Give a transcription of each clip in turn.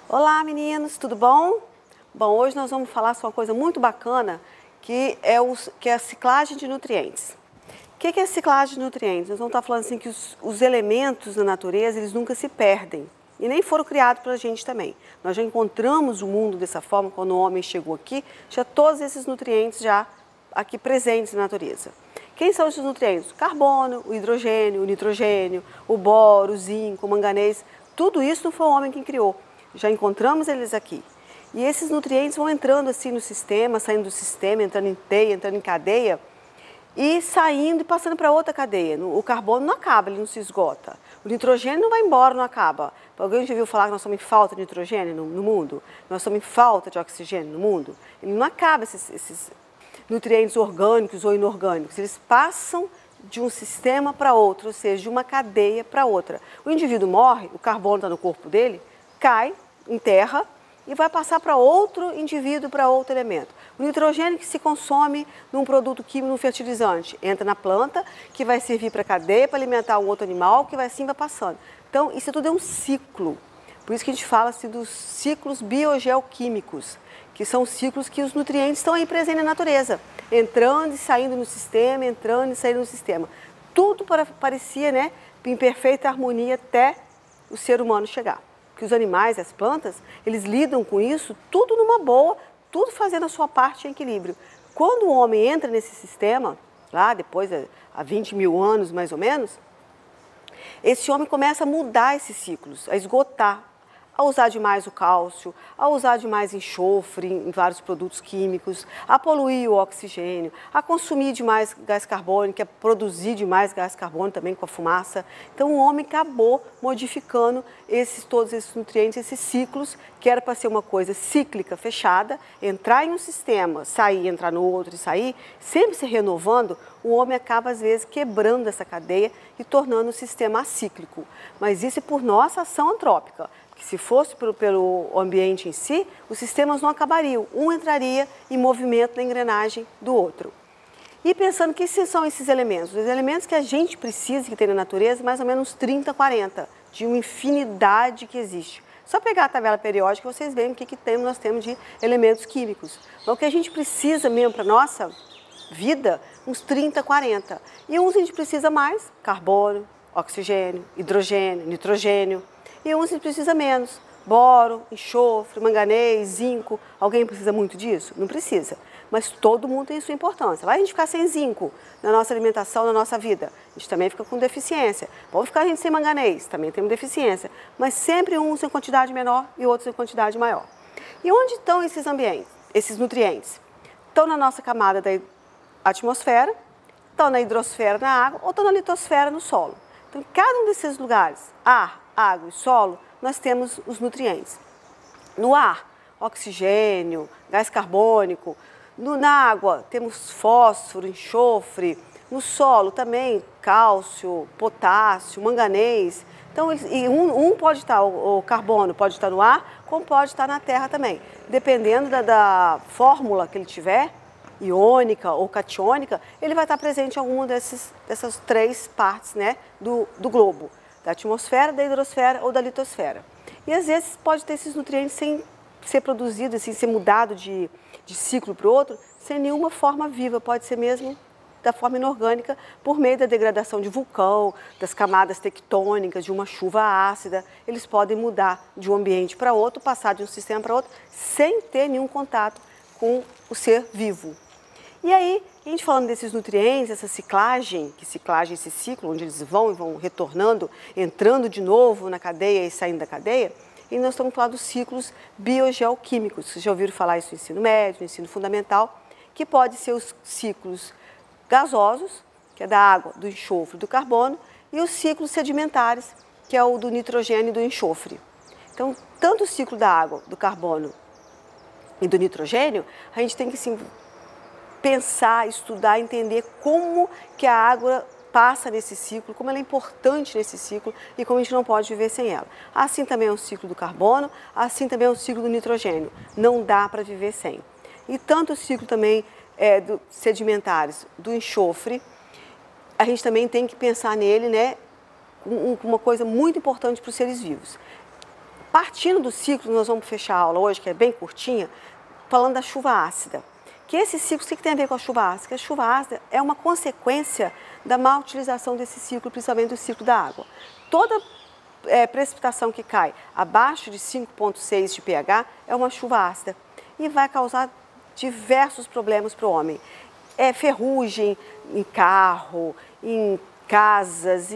Olá meninos, tudo bom? Bom, hoje nós vamos falar sobre uma coisa muito bacana que é a ciclagem de nutrientes. O que é a ciclagem de nutrientes? Nós vamos estar falando assim que os elementos da natureza, eles nunca se perdem e nem foram criados pela gente também. Nós já encontramos o mundo dessa forma, quando o homem chegou aqui, já todos esses nutrientes já aqui presentes na natureza. Quem são esses nutrientes? O carbono, o hidrogênio, o nitrogênio, o boro, o zinco, o manganês, tudo isso não foi o homem quem criou. Já encontramos eles aqui. E esses nutrientes vão entrando assim no sistema, saindo do sistema, entrando em teia, entrando em cadeia e saindo e passando para outra cadeia. O carbono não acaba, ele não se esgota. O nitrogênio não vai embora, não acaba. Alguém já ouviu falar que nós estamos em falta de nitrogênio no mundo? Nós estamos em falta de oxigênio no mundo? Ele não acaba, esses nutrientes orgânicos ou inorgânicos. Eles passam de um sistema para outro, ou seja, de uma cadeia para outra. O indivíduo morre, o carbono está no corpo dele, cai em terra e vai passar para outro indivíduo, para outro elemento. O nitrogênio que se consome num produto químico, num fertilizante, entra na planta, que vai servir para a cadeia, para alimentar um outro animal, que vai assim vai passando. Então, isso tudo é um ciclo. Por isso que a gente fala assim, dos ciclos biogeoquímicos, que são ciclos que os nutrientes estão aí presentes na natureza, entrando e saindo no sistema, entrando e saindo no sistema. Tudo parecia, né, em perfeita harmonia até o ser humano chegar. Que os animais, as plantas, eles lidam com isso tudo numa boa, tudo fazendo a sua parte em equilíbrio. Quando o homem entra nesse sistema, lá depois, há 20 mil anos mais ou menos, esse homem começa a mudar esses ciclos, a esgotar, a usar demais o cálcio, a usar demais enxofre em vários produtos químicos, a poluir o oxigênio, a consumir demais gás carbônico, a produzir demais gás carbônico também com a fumaça. Então o homem acabou modificando todos esses nutrientes, esses ciclos, que era para ser uma coisa cíclica, fechada, entrar em um sistema, sair, entrar no outro e sair, sempre se renovando. O homem acaba às vezes quebrando essa cadeia e tornando o sistema acíclico. Mas isso é por nossa ação antrópica. Que se fosse pelo ambiente em si, os sistemas não acabariam. Um entraria em movimento na engrenagem do outro. E pensando que são esses elementos? Os elementos que a gente precisa, que tem na natureza, mais ou menos 30, 40, de uma infinidade que existe. Só pegar a tabela periódica, vocês veem o que nós temos de elementos químicos. Então, o que a gente precisa mesmo para a nossa vida, uns 30, 40. E uns a gente precisa mais, carbono, oxigênio, hidrogênio, nitrogênio. E uns a gente precisa menos, boro, enxofre, manganês, zinco. Alguém precisa muito disso? Não precisa, mas todo mundo tem sua importância. Vai a gente ficar sem zinco na nossa alimentação, na nossa vida, a gente também fica com deficiência. Vamos ficar a gente sem manganês, também temos deficiência, mas sempre uns em quantidade menor e outros em quantidade maior. E onde estão esses ambientes, esses nutrientes? Estão na nossa camada da atmosfera, estão na hidrosfera, na água, ou estão na litosfera, no solo. Então, em cada um desses lugares, ar, água e solo, nós temos os nutrientes. No ar, oxigênio, gás carbônico. Na água, temos fósforo, enxofre. No solo também, cálcio, potássio, manganês. Então, um pode estar, o carbono pode estar no ar, como pode estar na terra também. Dependendo da fórmula que ele tiver, iônica ou catiônica, ele vai estar presente em alguma dessas três partes, né, do globo. Da atmosfera, da hidrosfera ou da litosfera. E às vezes pode ter esses nutrientes sem ser produzidos, assim, ser mudado de ciclo para o outro, sem nenhuma forma viva, pode ser mesmo da forma inorgânica, por meio da degradação de vulcão, das camadas tectônicas, de uma chuva ácida. Eles podem mudar de um ambiente para outro, passar de um sistema para outro, sem ter nenhum contato com o ser vivo. E aí, a gente falando desses nutrientes, essa ciclagem, esse ciclo, onde eles vão e vão retornando, entrando de novo na cadeia e saindo da cadeia, e nós estamos falando dos ciclos biogeoquímicos. Vocês já ouviram falar isso no ensino médio, no ensino fundamental, que pode ser os ciclos gasosos, que é da água, do enxofre, do carbono, e os ciclos sedimentares, que é o do nitrogênio e do enxofre. Então, tanto o ciclo da água, do carbono e do nitrogênio, a gente tem que sim pensar, estudar, entender como que a água passa nesse ciclo, como ela é importante nesse ciclo e como a gente não pode viver sem ela. Assim também é o ciclo do carbono, assim também é o ciclo do nitrogênio. Não dá para viver sem. E tanto o ciclo também dos sedimentares, do enxofre, a gente também tem que pensar nele, né, uma coisa muito importante para os seres vivos. Partindo do ciclo, nós vamos fechar a aula hoje, que é bem curtinha, falando da chuva ácida. Que esse ciclo, o que tem a ver com a chuva ácida? A chuva ácida é uma consequência da má utilização desse ciclo, principalmente do ciclo da água. Toda precipitação que cai abaixo de 5,6 de pH é uma chuva ácida e vai causar diversos problemas para o homem. Ferrugem em carro, em casas,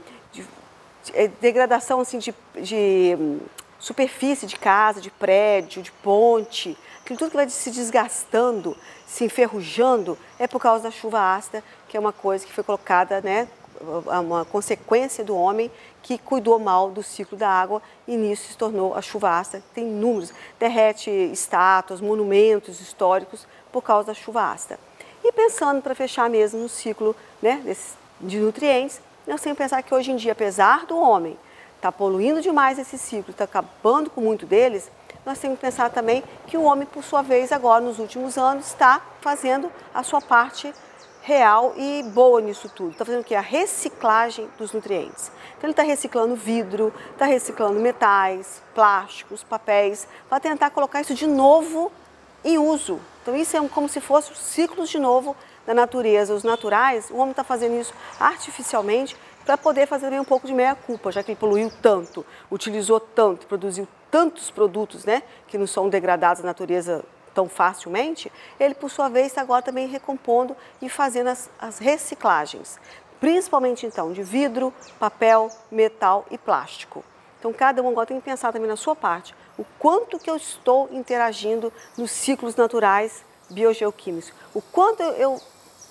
degradação assim, de superfície de casa, de prédio, de ponte, aquilo tudo que vai se desgastando, se enferrujando, é por causa da chuva ácida, que é uma coisa que foi colocada, né, uma consequência do homem que cuidou mal do ciclo da água e nisso se tornou a chuva ácida. Tem números, derrete estátuas, monumentos históricos por causa da chuva ácida. E pensando para fechar mesmo no ciclo, né, de nutrientes, nós temos que pensar que hoje em dia, apesar do homem estar poluindo demais esse ciclo, está acabando com muito deles, nós temos que pensar também que o homem, por sua vez, agora nos últimos anos, está fazendo a sua parte real e boa nisso tudo. Está fazendo o quê? A reciclagem dos nutrientes. Então ele está reciclando vidro, está reciclando metais, plásticos, papéis, para tentar colocar isso de novo em uso. Então isso é como se fosse ciclos de novo da natureza. Os naturais, o homem está fazendo isso artificialmente para poder fazer também um pouco de meia-culpa, já que ele poluiu tanto, utilizou tanto, produziu tantos produtos, né, que não são degradados na natureza tão facilmente, ele, por sua vez, está agora também recompondo e fazendo as reciclagens, principalmente, então, de vidro, papel, metal e plástico. Então, cada um agora tem que pensar também na sua parte, o quanto que eu estou interagindo nos ciclos naturais biogeoquímicos, o quanto eu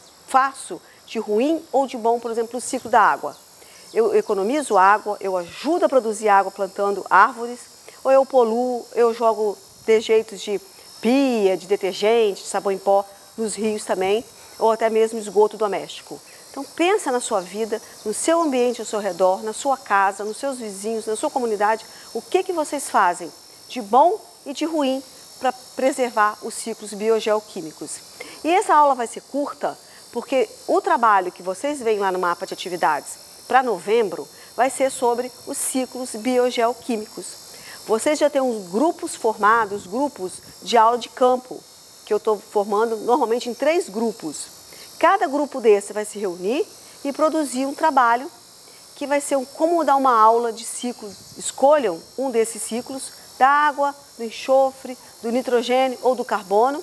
faço de ruim ou de bom, por exemplo, no ciclo da água. Eu economizo água, eu ajudo a produzir água plantando árvores, ou eu poluo, eu jogo dejeitos de pia, de detergente, de sabão em pó nos rios também, ou até mesmo esgoto doméstico. Então pensa na sua vida, no seu ambiente ao seu redor, na sua casa, nos seus vizinhos, na sua comunidade, o que vocês fazem de bom e de ruim para preservar os ciclos biogeoquímicos. E essa aula vai ser curta, porque o trabalho que vocês veem lá no mapa de atividades para novembro vai ser sobre os ciclos biogeoquímicos. Vocês já têm uns grupos formados, grupos de aula de campo, que eu estou formando normalmente em 3 grupos. Cada grupo desse vai se reunir e produzir um trabalho que vai ser como dar uma aula de ciclos. Escolham um desses ciclos, da água, do enxofre, do nitrogênio ou do carbono.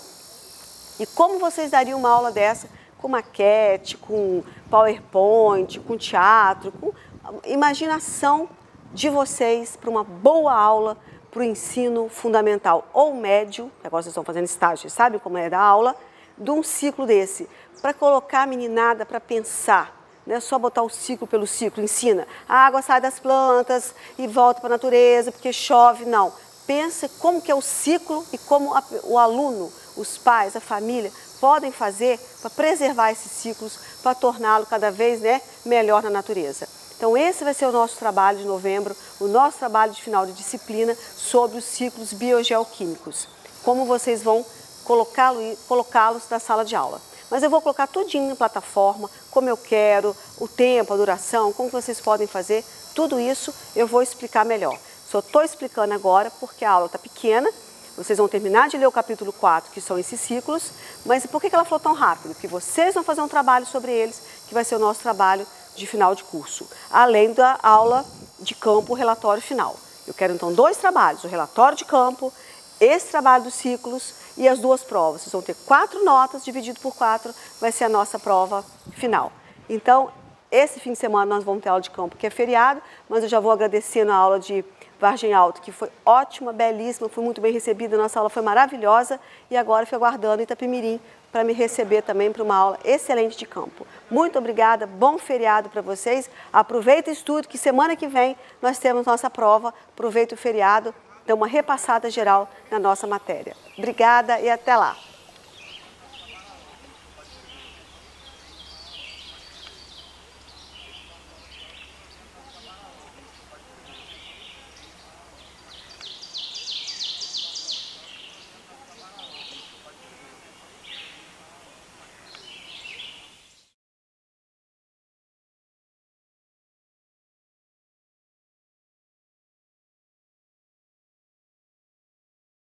E como vocês dariam uma aula dessa com maquete, com PowerPoint, com teatro, com imaginação de vocês para uma boa aula para o ensino fundamental ou médio, agora vocês estão fazendo estágio, vocês sabem como é da aula, de um ciclo desse, para colocar a meninada para pensar, não é só botar o ciclo pelo ciclo, ensina, a água sai das plantas e volta para a natureza porque chove, não. Pensa como que é o ciclo e como o aluno, os pais, a família podem fazer para preservar esses ciclos, para torná-lo cada vez, né, melhor na natureza. Então esse vai ser o nosso trabalho de novembro, o nosso trabalho de final de disciplina sobre os ciclos biogeoquímicos. Como vocês vão colocá-los na sala de aula. Mas eu vou colocar tudinho na plataforma, como eu quero, o tempo, a duração, como vocês podem fazer, tudo isso eu vou explicar melhor. Só estou explicando agora porque a aula está pequena, vocês vão terminar de ler o capítulo 4, que são esses ciclos, mas por que ela falou tão rápido? Porque vocês vão fazer um trabalho sobre eles, que vai ser o nosso trabalho de final de curso, além da aula de campo, o relatório final. Eu quero então 2 trabalhos, o relatório de campo, esse trabalho dos ciclos e as 2 provas. Vocês vão ter 4 notas, dividido por 4, vai ser a nossa prova final. Então, esse fim de semana nós vamos ter aula de campo, que é feriado, mas eu já vou agradecendo a aula de Vargem Alto, que foi ótima, belíssima, foi muito bem recebida, nossa aula foi maravilhosa e agora fico aguardando Itapemirim para me receber também para uma aula excelente de campo. Muito obrigada, bom feriado para vocês, aproveita e estude que semana que vem nós temos nossa prova, aproveita o feriado, dê uma repassada geral na nossa matéria. Obrigada e até lá!